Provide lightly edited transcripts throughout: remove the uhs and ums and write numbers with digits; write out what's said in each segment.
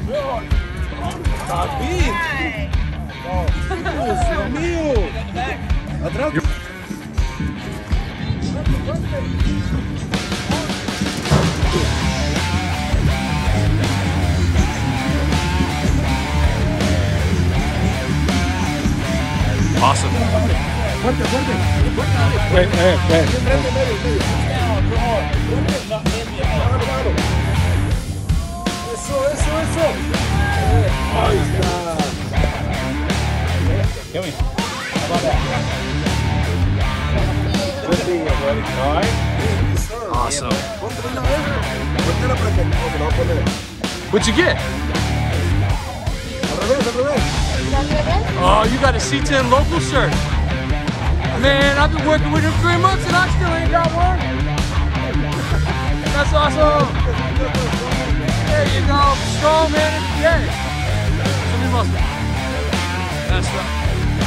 David. Dios mío. Atrás. Awesome. Fuerte, fuerte. Wait. Eso. Ahí está. Give me. How about that? Good seeing you, buddy. All right. Awesome. What'd you get? Oh, you got a C10 local shirt. Man, I've been working with him 3 months and I still ain't got one. That's awesome. There you go. Strong man of the day. Show me muscle. That's right.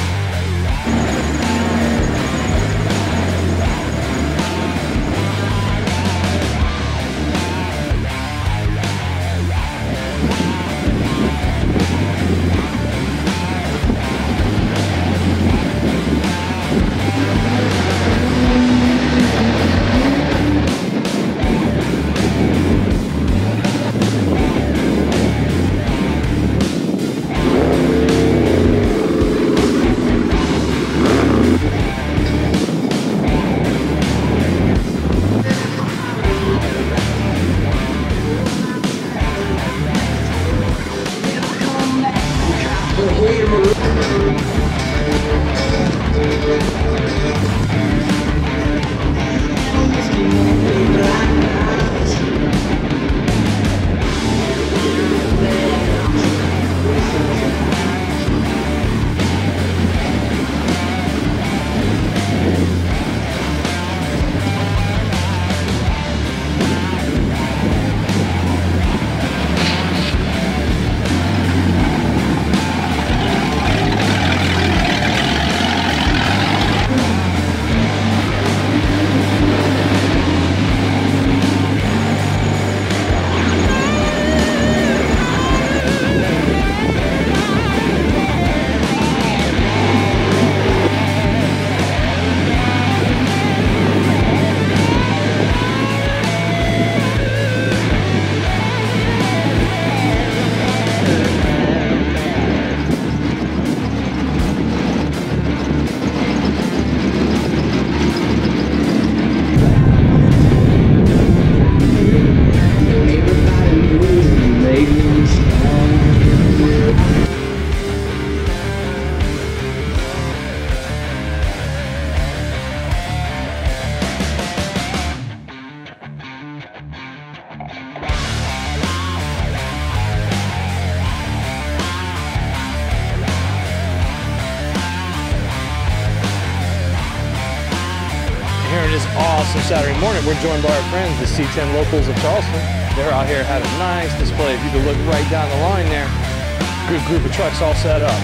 Here on this awesome Saturday morning, we're joined by our friends, the C10 locals of Charleston. They're out here having a nice display. If you could look right down the line there, good group of trucks all set up.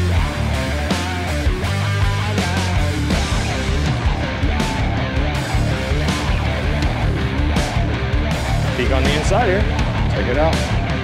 Peek on the inside here, check it out.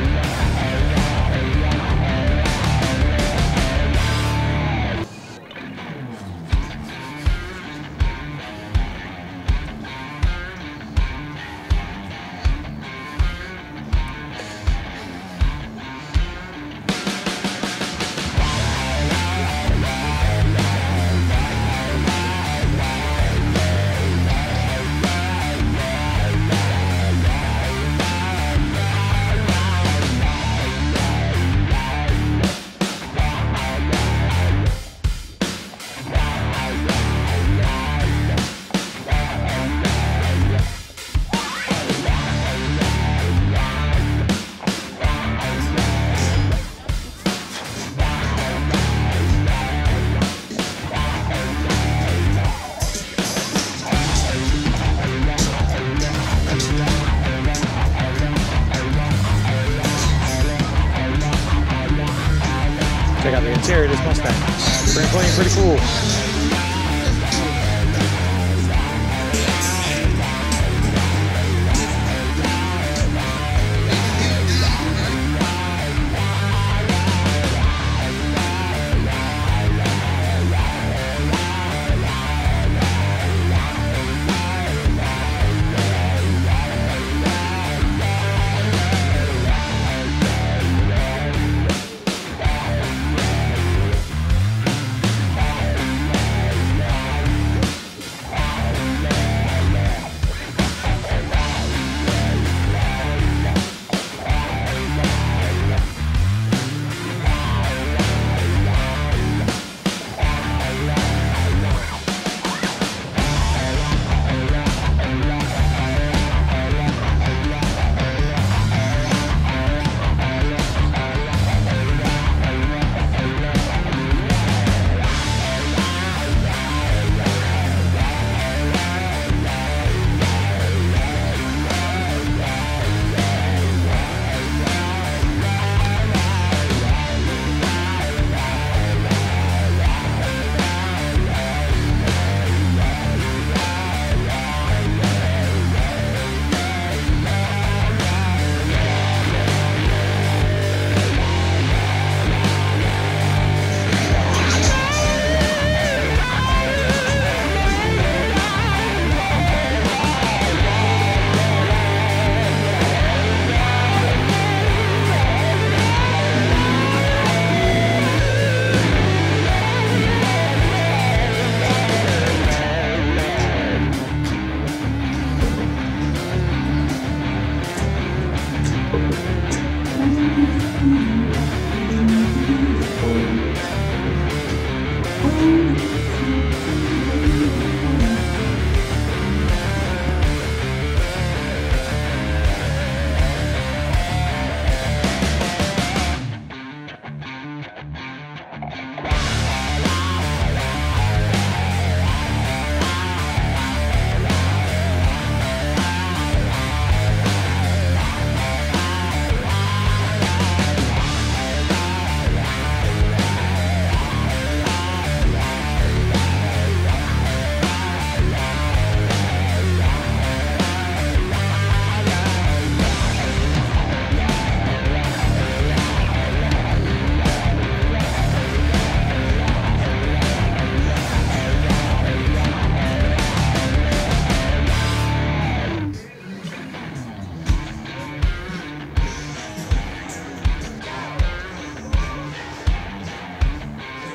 Check out the interior of this Mustang. Pretty clean, pretty cool.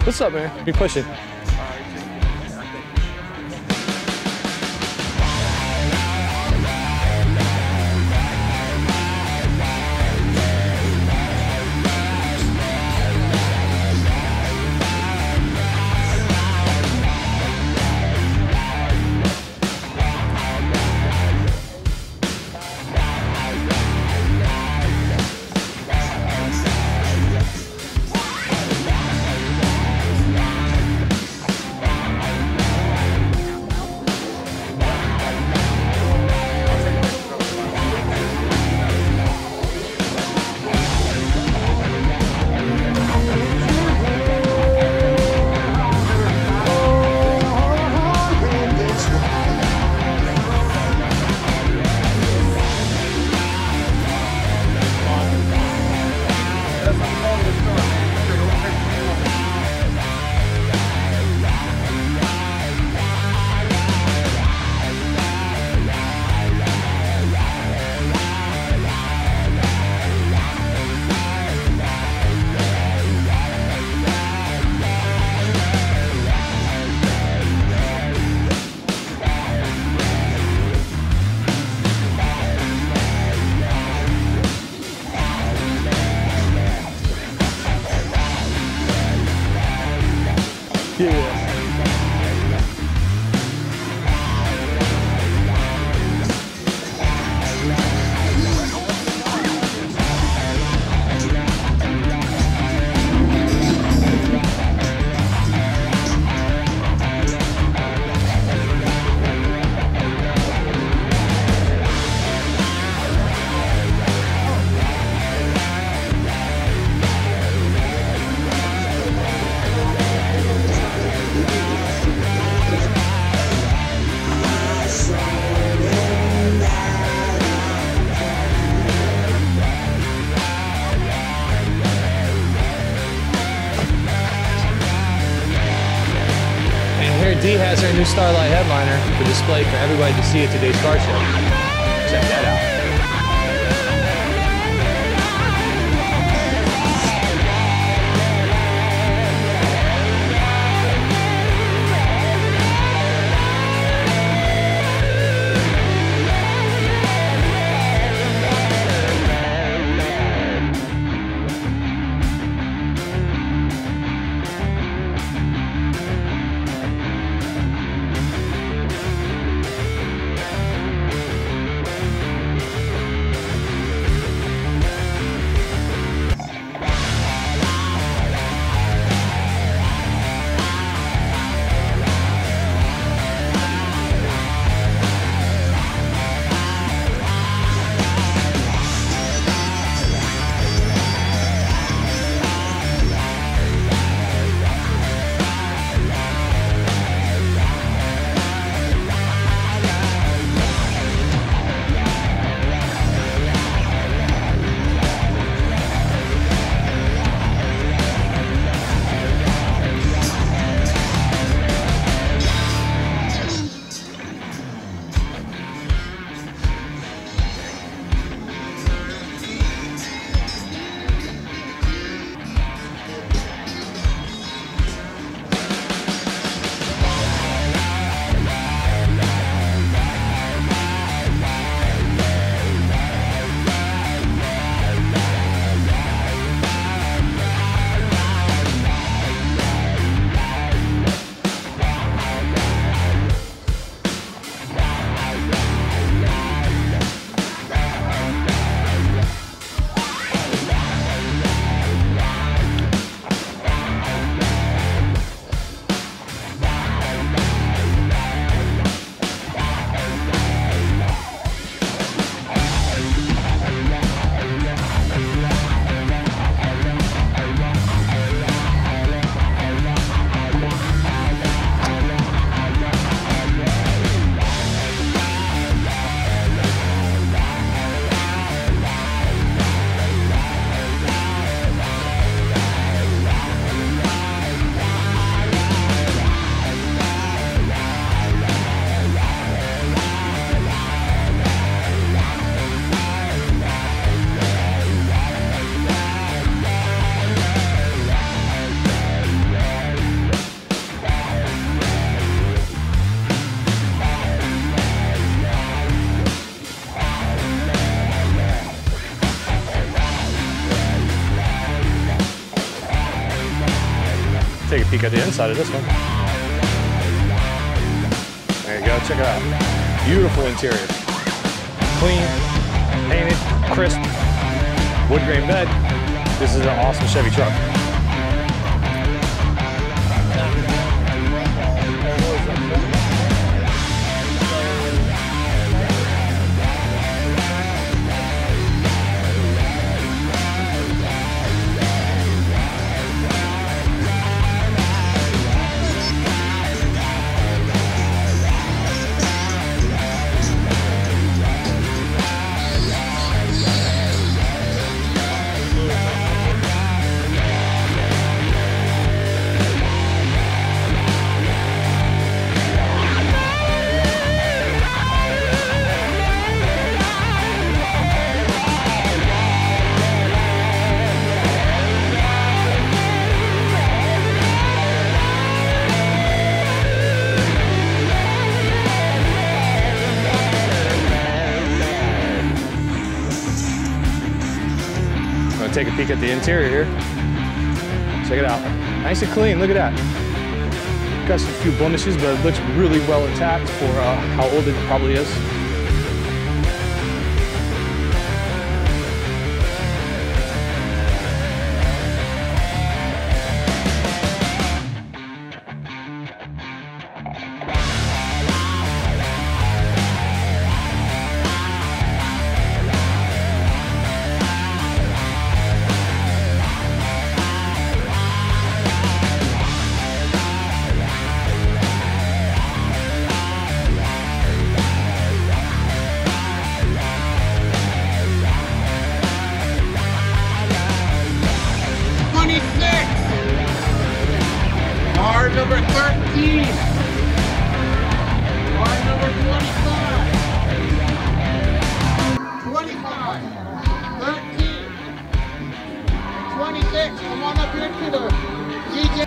What's up, man? You pushing? D has her new Starlight headliner for display for everybody to see at today's car show. Check that out. Take a peek at the inside of this one. There you go, check it out. Beautiful interior. Clean, painted, crisp, wood grain bed. This is an awesome Chevy truck. Take a peek at the interior here. Check it out. Nice and clean, look at that. Got a few blemishes, but it looks really well intact for how old it probably is. Car number 13. Car number 25. 25. 13. 26. Come on up here to the DJ.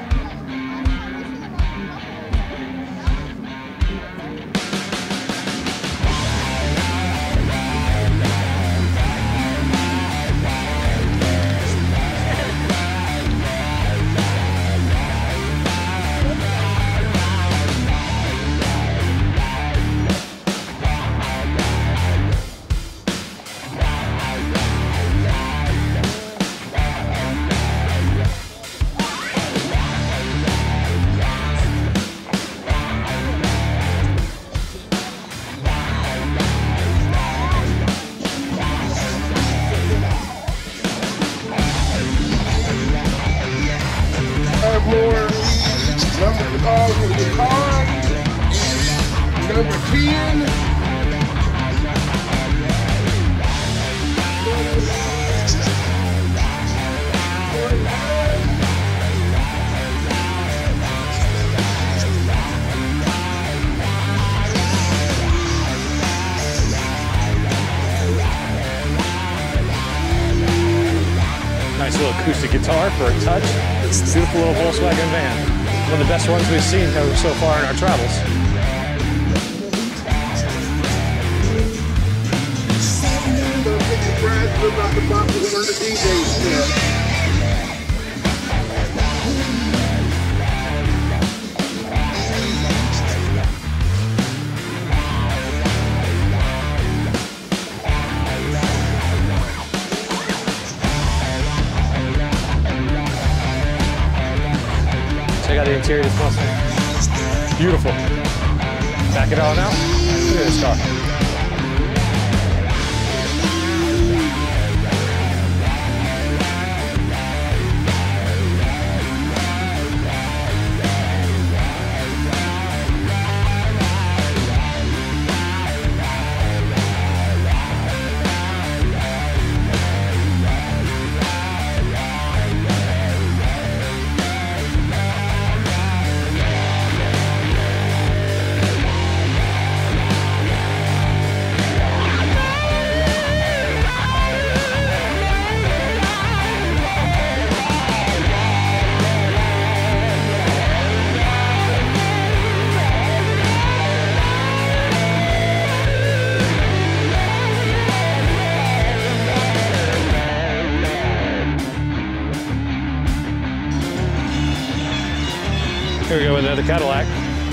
More number calls with the car. Number 10. Nice little acoustic guitar for a touch. Beautiful little Volkswagen van. One of the best ones we've seen so far in our travels. Check out the interior of this Mustang. Beautiful. Back it on out. Look at this car. Here we go with another Cadillac.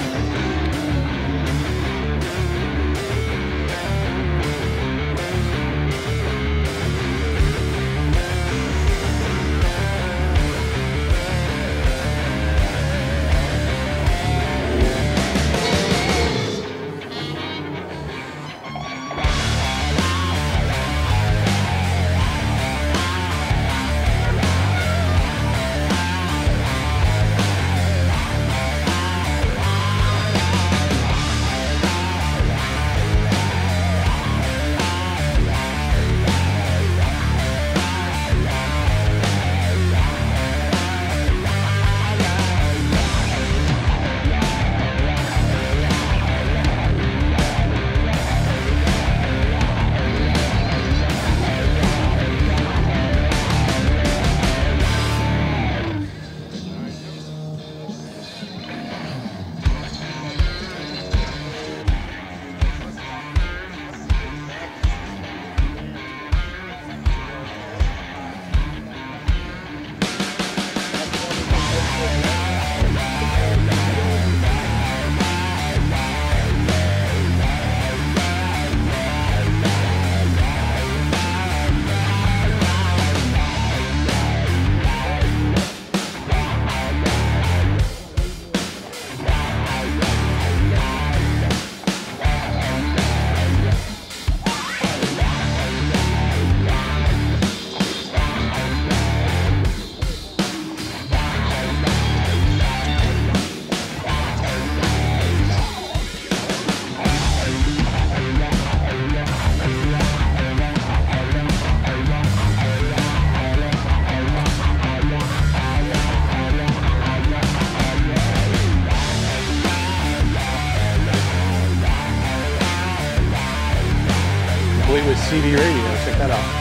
With CD radio, check that out.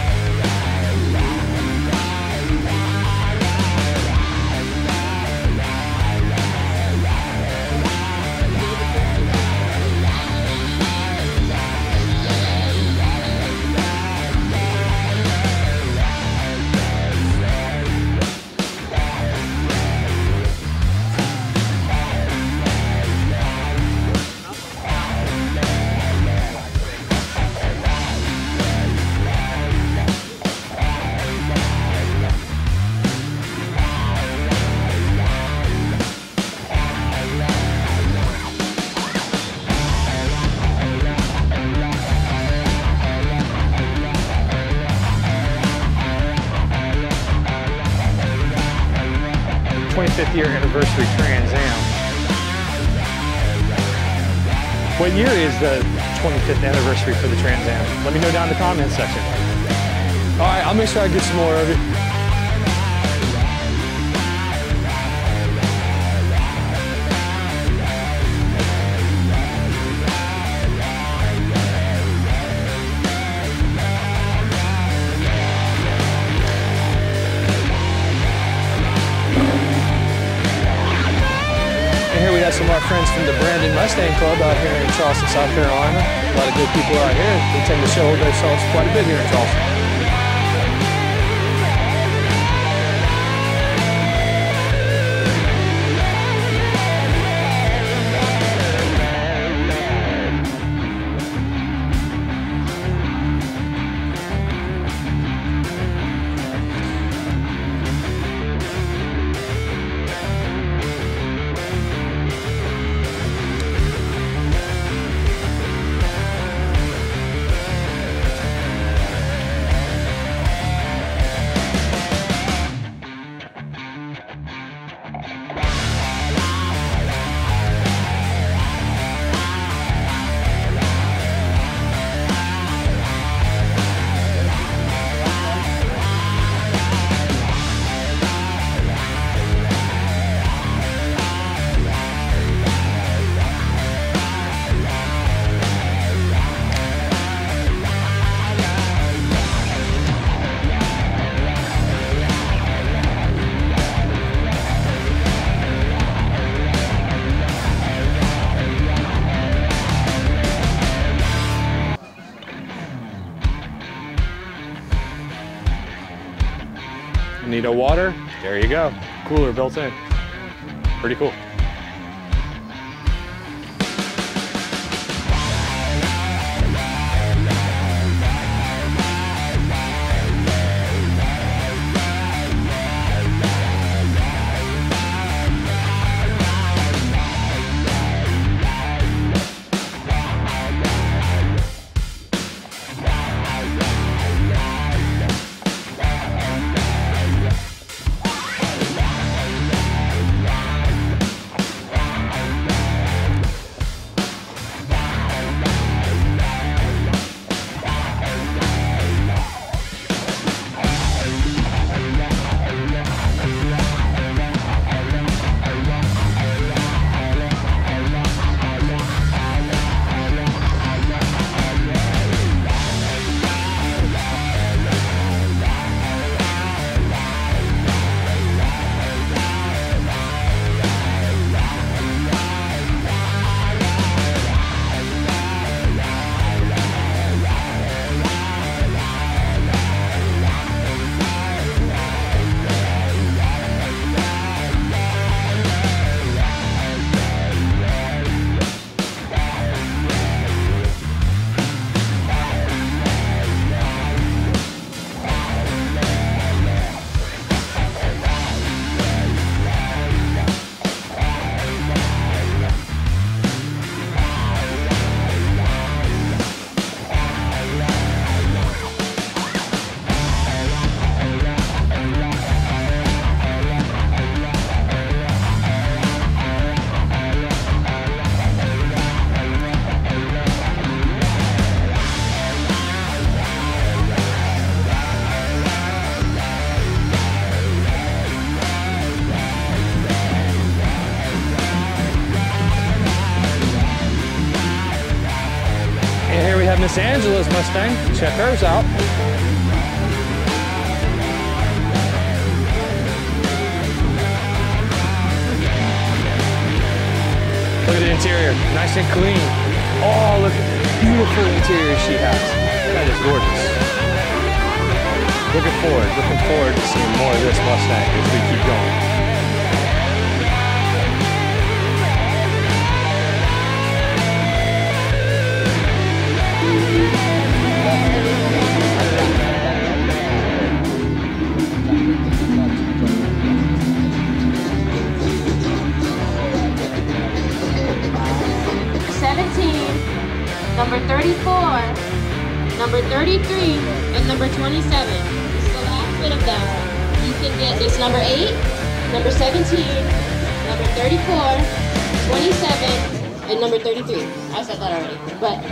Year anniversary Trans Am. What year is the 25th anniversary for the Trans Am? Let me know down in the comments section. All right, I'll make sure I get some more of it. Some of our friends from the Brandon Mustang Club out here in Charleston, South Carolina. A lot of good people out here. They tend to show themselves quite a bit here in Charleston. Need a water? There you go. Cooler built in. Pretty cool. Miss Angela's Mustang. Check hers out. Look at the interior, nice and clean. Oh, look at the beautiful interior she has. That is gorgeous. Looking forward to seeing more of this Mustang as we keep going. Number 34, number 33, and number 27. This is the last bit of them. You can get, it's number 8, number 17, number 34, 27, and number 33. I said that already, but...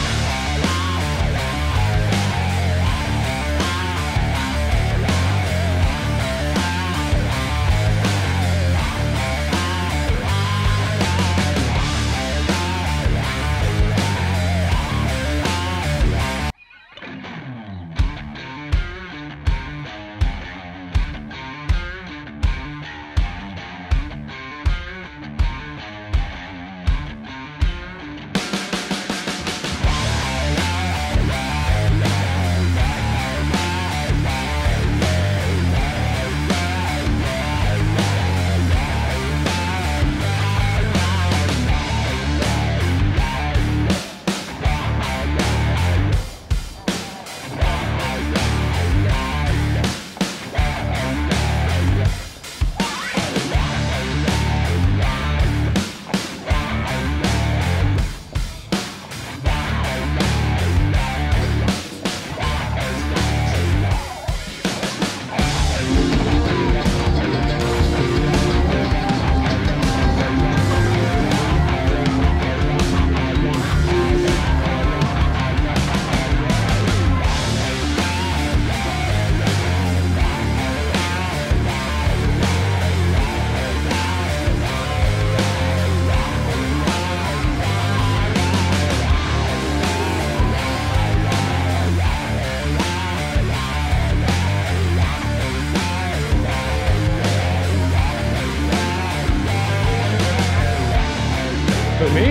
For me?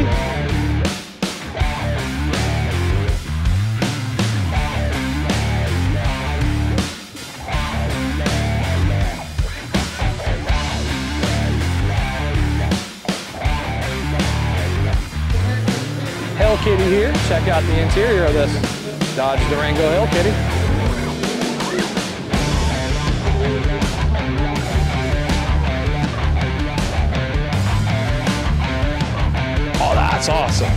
Hellcat here. Check out the interior of this Dodge Durango Hellcat. Oh, that's awesome.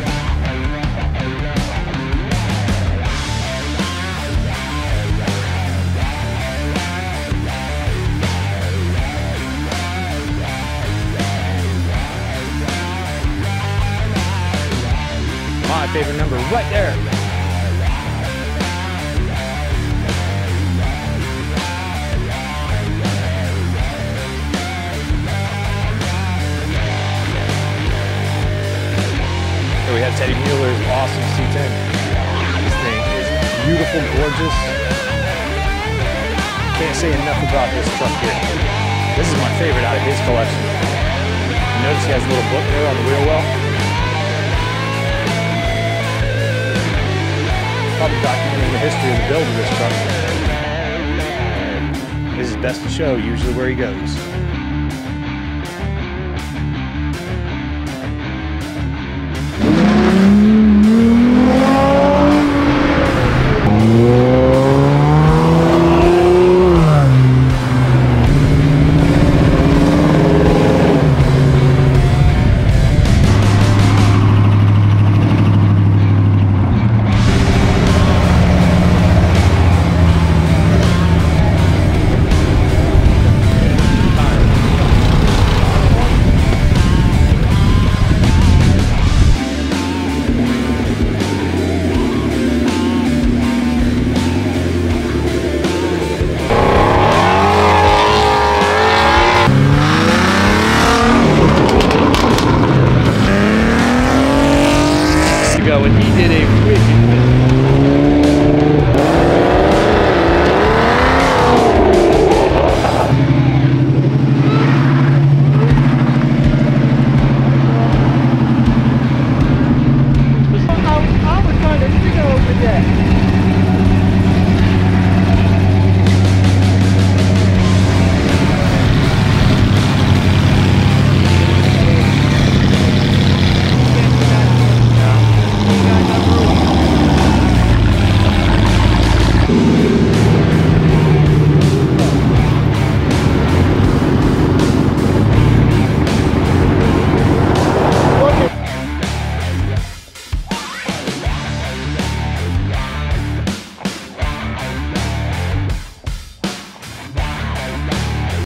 My favorite number right there. We have Teddy Mueller's awesome C10. This thing is beautiful, gorgeous. Can't say enough about this truck here. This is my favorite out of his collection. Notice he has a little book there on the wheel well. Probably documenting the history of the build of this truck. This is best to show usually where he goes.